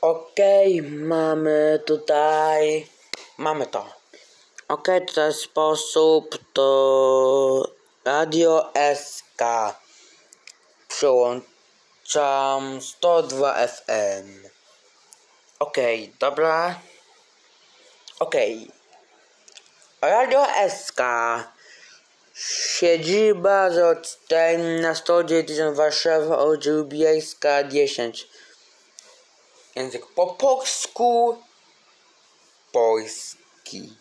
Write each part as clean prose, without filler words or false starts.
Mamy to. Tutaj sposób to Radio SK. Przyłączam 102 FM. Dobra. Radio SK. Siedziba Rotterdam na 109 Warszawa, ulica Lubieńska 10. Język po polsku. Polski.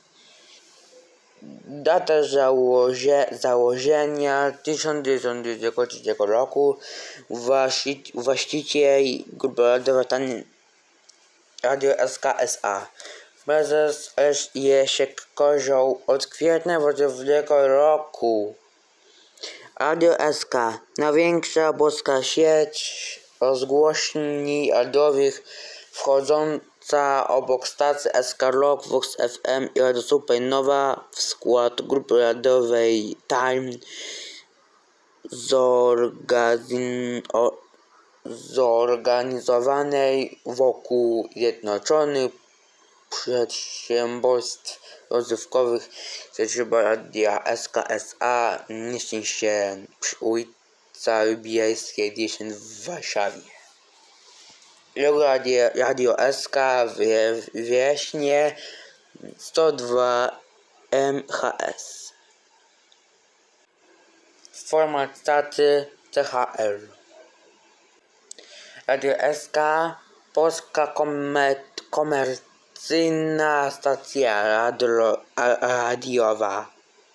Data założenia 1923 roku. Właściciel grupy radiowa Radio SK S.A. Prezes Jasiek Kozioł od kwietnia 2020 roku. Radio SK. Największa polska sieć rozgłośni radiowych wchodząca obok stacji SK Rock, Vox FM i Radio Supernowa w skład grupy radiowej Time zorganizowanej wokół Zjednoczonych Przedsiębiorstw Rozrywkowych. Siedziba Radia SK S.A. mieści się przy ulicy Lubieńskiej 10 w Warszawie. Radio SK Wieśnie 102 MHz. Format stacji CHR. Radio SK Polska komercyjna stacja radiowa.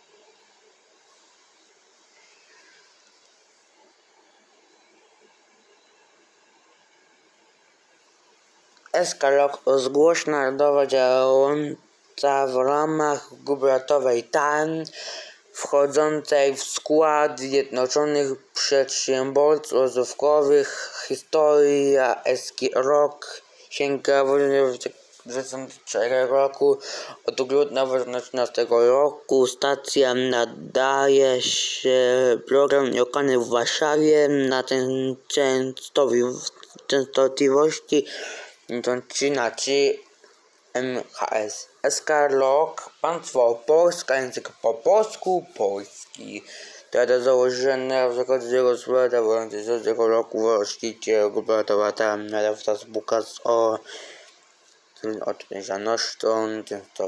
SK Rock rozgłośnia radiowa działająca w ramach grupy radiowej TAN wchodzącej w skład Zjednoczonych Przedsiębiorstw Rozrywkowych. Historia SK Rock sięga 2004 roku. Od grudnia 2013 roku stacja nadaje się program lokalny w Warszawie na częstotliwości 3 na 3 MHz. SK Rock, państwo polskie, język po polsku, polski. Data założenia w zakończeniu gospodarstwa w tego roku właściciel grupy radiowa tam nadawca Facebooka o odpowiedzialnością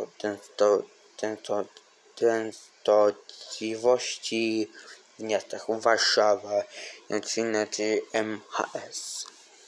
częstotliwości w miastach Warszawa 3 na 3 MHz.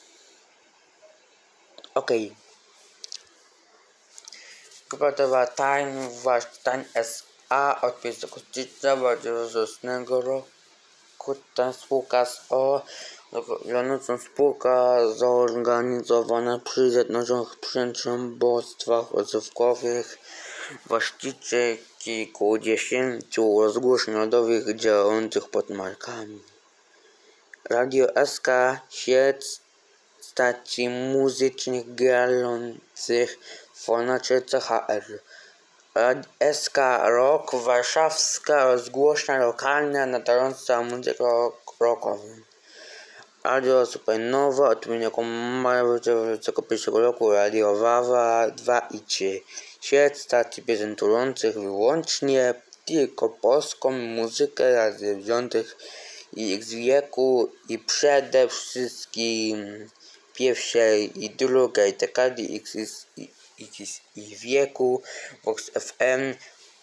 Grupa radiowa Time S.A. od 1 stycznia 2016 roku. Ta spółka wiodącą spółka zorganizowana przy Zjednoczonych Przedsiębiorstwach Rozrywkowych. Właściciel kilkudziesięciu rozgłośni radiowych działających pod markami. Radio SK sieć stacji muzycznych grających w formacie CHR. SK Rock warszawska rozgłośnia lokalna nadająca muzykę rockową. Radio Supernowa od 1 maja 2021 roku. Radio Wawa 2 i 3. Sieć stacji prezentujących wyłącznie tylko polską muzykę lat 90. i X wieku i przede wszystkim pierwszej i drugiej dekady X wieku. Vox FM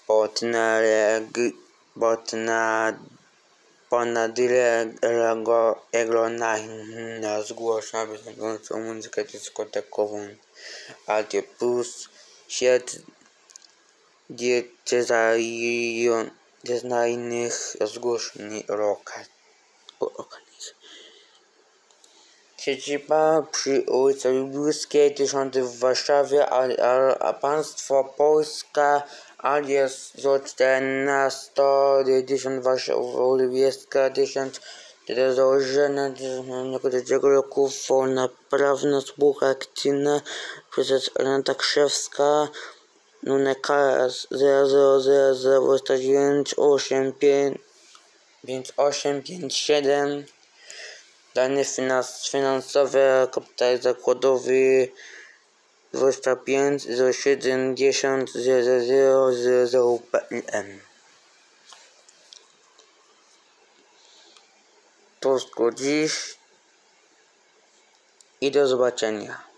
ponad regionalna zgłasza prezentującą muzykę dyskotekową. Radio Plus sieć diecezjalnych rozgłośni Siedziba przy ulicy Lubieńskiej 10 w Warszawie, a państwo polska alias Rotterdam 110 Warszawa, Lubieńska 10. Data założenia 2003 roku. Forma prawna spółka akcyjna. Prezes Renata Krzewska. Numer KS 0004857. Dane finansowe, kapitał zakładowy 25 070 00 PLN. To wszystko dziś i do zobaczenia.